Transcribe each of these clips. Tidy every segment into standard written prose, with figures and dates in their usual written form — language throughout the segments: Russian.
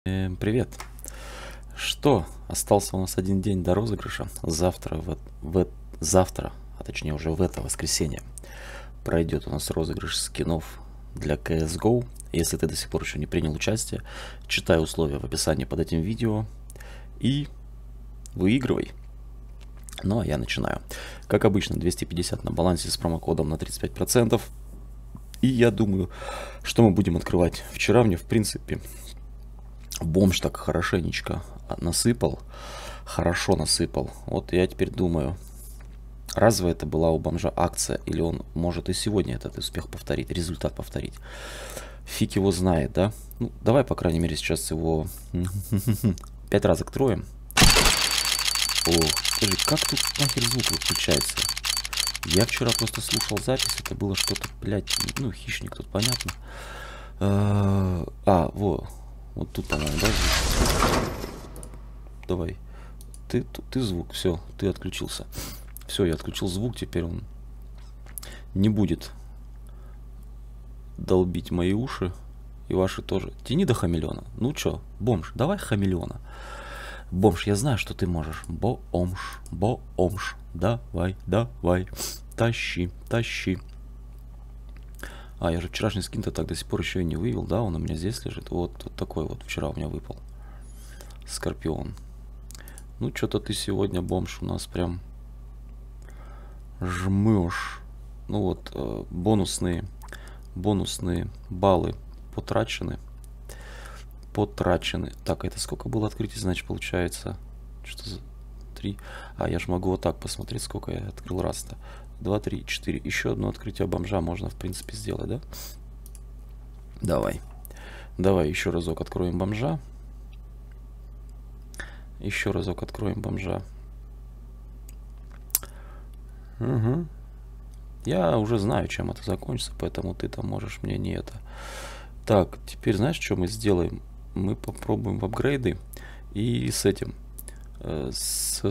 Привет. Что? Остался у нас один день до розыгрыша. Завтра, завтра, а точнее уже в это воскресенье, пройдет у нас розыгрыш скинов для CSGO. Если ты до сих пор еще не принял участие, читай условия в описании под этим видео и выигрывай. Ну а я начинаю. Как обычно, 250 на балансе с промокодом на 35%. И я думаю, что мы будем открывать. Вчера мне, в принципе, бомж так хорошенечко насыпал. Хорошо насыпал. Вот я теперь думаю, разве это была у бомжа акция, или он может и сегодня этот успех повторить, результат повторить. Фиг его знает, да? Ну, давай, по крайней мере, сейчас его 5 раз откроем. Ох, скажи, как тут нахер звук выключается? Я вчера просто слушал запись, это было что-то, блядь, ну, хищник тут, понятно. Вот тут, по-моему, да, звук? Давай. Ты звук, все, ты отключился. Все, я отключил звук, теперь он не будет долбить мои уши. И ваши тоже. Тяни до хамелеона. Ну чё, бомж, давай хамелеона. Бомж, я знаю, что ты можешь. Бомж, бомж. Давай, давай. Тащи, тащи. А, я же вчерашний скин-то так до сих пор еще и не вывел, да? Он у меня здесь лежит. Вот такой вот вчера у меня выпал. Скорпион. Ну, что-то ты сегодня, бомж, у нас прям жмешь. Ну вот, бонусные баллы потрачены. Так, это сколько было открытий, значит, получается? Что за 3? А, я же могу вот так посмотреть, сколько я открыл раз-то. 2, 3, 4. Еще одно открытие бомжа можно, в принципе, сделать, да? Давай. Давай еще разок откроем бомжа. Еще разок откроем бомжа. Угу. Я уже знаю, чем это закончится, поэтому ты там можешь мне не это. Так, теперь знаешь, что мы сделаем? Мы попробуем в апгрейды и с этим. С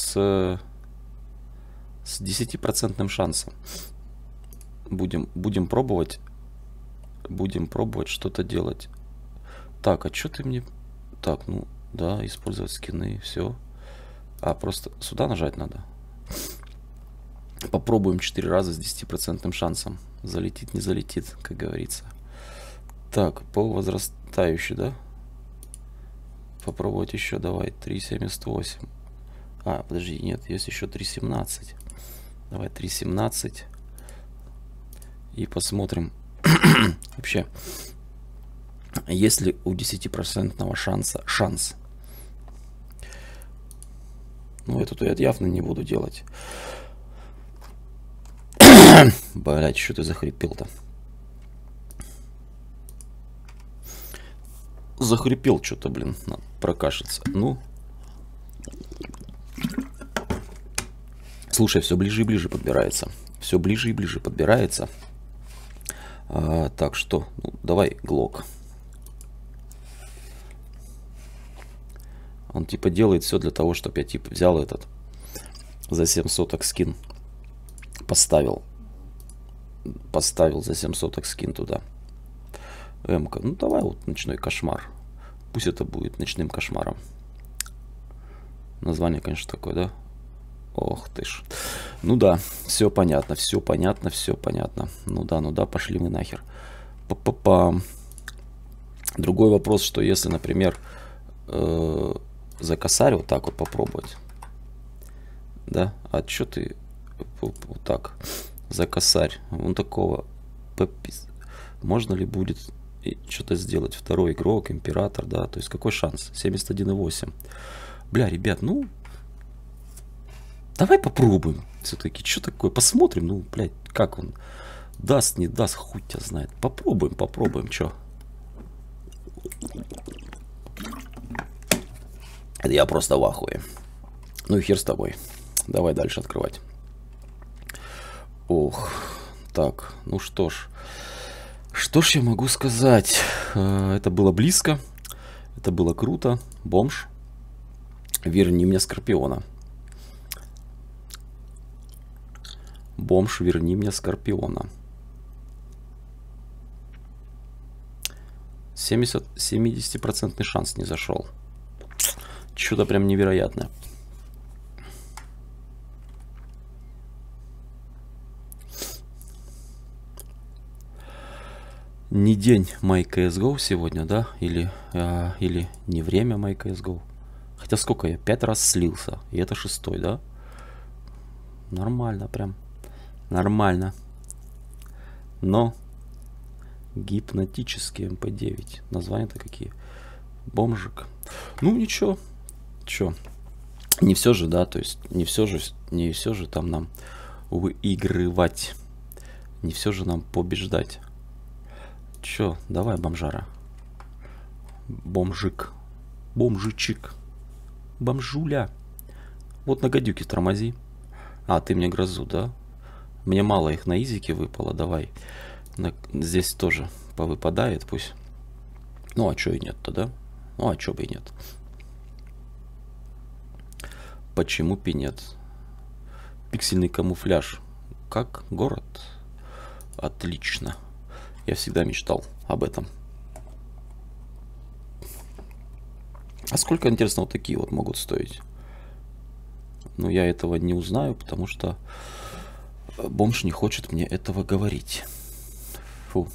10% шансом. Будем пробовать что-то делать. Так, а что ты мне... Так, ну, да, использовать скины, все. А, просто сюда нажать надо. Попробуем 4 раза с 10% шансом. Залетит, не залетит, как говорится. Так, по возрастающей, да? Попробовать еще, давай, 3.78. А, подожди, нет, есть еще 3.17. Давай 3.17. И посмотрим. Вообще, есть ли у 10% шанс? Ну, это я явно не буду делать. Блять, что ты захрипел-то? Захрипел что-то, блин, надо прокашляться. Ну. Слушай, все ближе и ближе подбирается. Все ближе и ближе подбирается. Так что, ну, давай глок. Он типа делает все для того, чтобы я типа взял этот за 7 соток скин. Поставил за 7 соток скин туда. М-ка. Ну давай вот ночной кошмар. Пусть это будет ночным кошмаром. Название, конечно, такое, да? Ох ты ж. Ну да, все понятно, все понятно, все понятно. Ну да, пошли мы нахер. Па-па-па. Другой вопрос, что если, например, за косарь вот так вот попробовать. Да? А что ты вот так? За косарь. Вон такого. Можно ли будет что-то сделать? Второй игрок, император, да? То есть какой шанс? 71,8. Бля, ребят, ну... Давай попробуем все-таки. Что такое? Посмотрим. Ну, блядь, как он даст, не даст, хуй тебя знает. Попробуем, что? Это я просто в ахуе. Ну и хер с тобой. Давай дальше открывать. Ох, так, ну что ж. Что ж я могу сказать? Это было близко. Это было круто. Бомж. Верни мне Скорпиона. Бомж, верни мне Скорпиона. 70% шанс не зашел. Что-то прям невероятное. Не день MyCSGO сегодня, да? Или не время MyCSGO. Хотя сколько я? 5 раз слился. И это 6-й, да? Нормально прям. Нормально. Но гипнотический МП9. Названия-то какие? Бомжик. Ну ничего. Чё? Не все же, да? То есть не все же там нам выигрывать. Не все же нам побеждать. Чё, давай, бомжара. Бомжик. Бомжичек. Бомжуля. Вот на гадюке тормози. А, ты мне грозу, да? Мне мало их на изике выпало, давай. Здесь тоже повыпадает пусть. Ну, а чё и нет-то, да? Ну, а чё бы и нет? Почему бы и нет? Пиксельный камуфляж. Как город? Отлично. Я всегда мечтал об этом. А сколько, интересно, вот такие вот могут стоить? Ну, я этого не узнаю, потому что бомж не хочет мне этого говорить. Фу.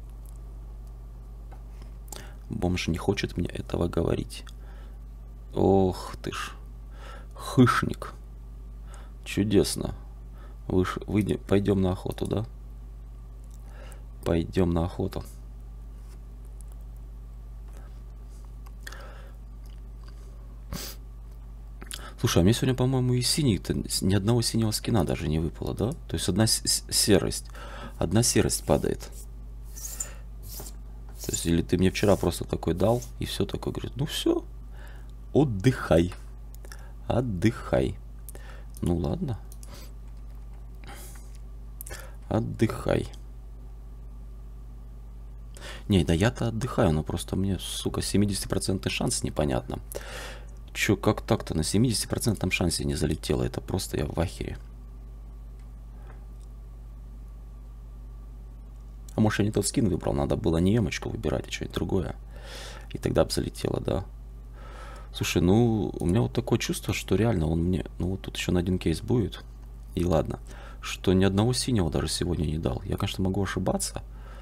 Бомж не хочет мне этого говорить. Ох ты ж. Хышник. Чудесно. Выйдем, пойдем на охоту, да? Пойдем на охоту. Слушай, а мне сегодня, по-моему, и синий-то ни одного синего скина даже не выпало, да? То есть одна серость. Одна серость падает. То есть, или ты мне вчера просто такой дал, и все такое, говорит, ну все, отдыхай. Отдыхай. Ну ладно. Отдыхай. Не, да я-то отдыхаю, но просто мне, сука, 70% шанс непонятно. Чё, как так-то на 70% шансе не залетело? Это просто я в ахере. А может я не тот скин выбрал? Надо было не эмочку выбирать, а что-нибудь другое. И тогда бы залетело, да. Слушай, ну, у меня вот такое чувство, что реально он мне... Ну, вот тут еще на один кейс будет. И ладно. Что ни одного синего даже сегодня не дал. Я, конечно, могу ошибаться.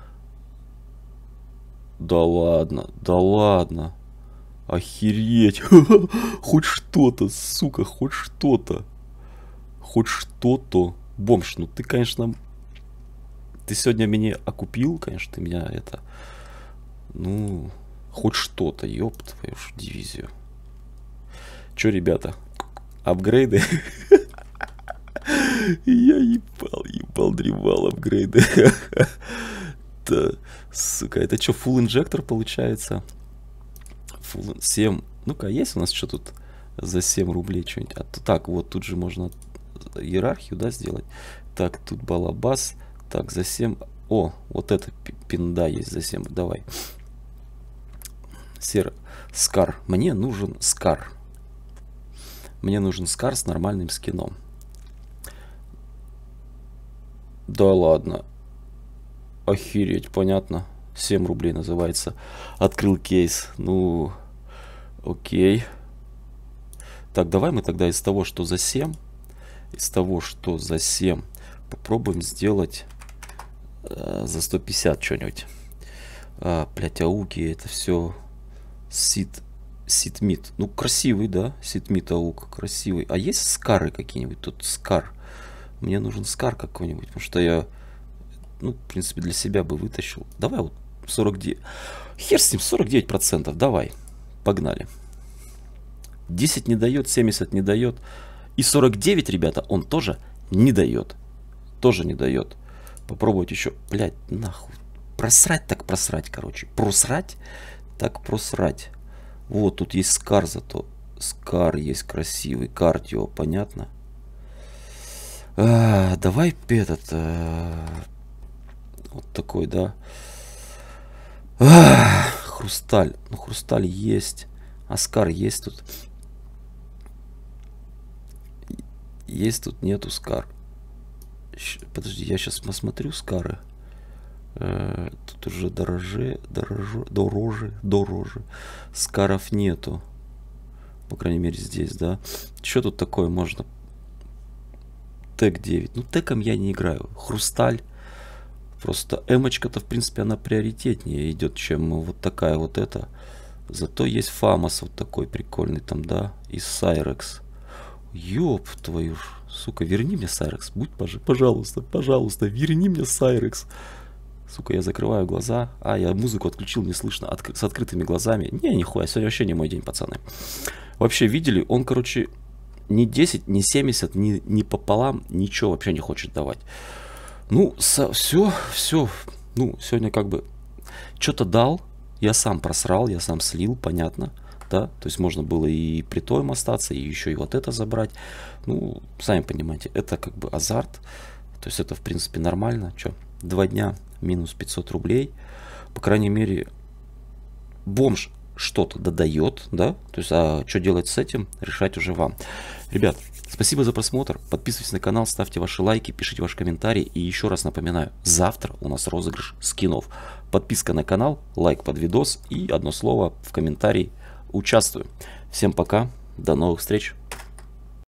Да ладно, да ладно. Охереть. Хоть что-то, сука, хоть что-то. Хоть что-то. Бомж, ну ты, конечно... Ты сегодня меня окупил, конечно, ты меня это... Ну, хоть что-то, ёб твою ж дивизию. Чё, ребята, апгрейды? Я ебал, дремал апгрейды. Да, сука, это чё, full инжектор получается? 7. Ну-ка, есть у нас что тут за 7 рублей что-нибудь? А то так, вот тут же можно иерархию, да, сделать. Так, тут балабас. Так, за 7. О, вот это пинда есть за 7. Давай. Скар. Мне нужен скар. Мне нужен скар с нормальным скином. Да ладно. Охереть, понятно. 7 рублей называется. Открыл кейс. Ну, окей. Так, давай мы тогда из того, что за 7, попробуем сделать за 150 что-нибудь. Блять, ауки, это все ситмит. Ну, красивый, да? Ситмит аук, красивый. А есть скары какие-нибудь? Тут скар. Мне нужен скар какой-нибудь, потому что я, ну, в принципе, для себя бы вытащил. Давай вот 49. Хер с ним, 49%. Давай. Погнали. 10 не дает, 70 не дает. И 49, ребята, он тоже не дает. Тоже не дает. Попробовать еще. Блять, нахуй. Просрать так просрать, короче. Просрать так просрать. Вот, тут есть скар зато. Скар есть красивый. Кардио, понятно? Давай этот... вот такой, да. Хрусталь. Ну, хрусталь есть. А скар есть тут? Есть тут, нету скар. Подожди, я сейчас посмотрю скары. Тут уже дороже. Скаров нету. По крайней мере здесь, да. Что тут такое можно? Тек 9. Ну, теком я не играю. Хрусталь. Просто эмочка-то, в принципе, она приоритетнее идет, чем вот такая вот эта. Зато есть Фамос вот такой прикольный там, да. И Сайрекс. Ёб твою ж. Сука, верни мне Сайрекс. Будь, пожалуйста, пожалуйста, верни мне Сайрекс. Сука, я закрываю глаза. А, я музыку отключил, не слышно. С открытыми глазами. Не, нихуя, сегодня вообще не мой день, пацаны. Вообще, видели? Он, короче, ни 10, ни 70, ни пополам, ничего вообще не хочет давать. Ну, все. Ну, сегодня как бы что-то дал. Я сам просрал, я сам слил, понятно. Да, то есть можно было и при том остаться, и еще и вот это забрать. Ну, сами понимаете, это как бы азарт. То есть это, в принципе, нормально. Че, 2 дня минус 500 рублей. По крайней мере, бомж что-то додает, да? То есть, а что делать с этим, решать уже вам. Ребят, спасибо за просмотр. Подписывайтесь на канал, ставьте ваши лайки, пишите ваши комментарии. И еще раз напоминаю, завтра у нас розыгрыш скинов. Подписка на канал, лайк под видос и одно слово в комментарии. Участвую. Всем пока, до новых встреч.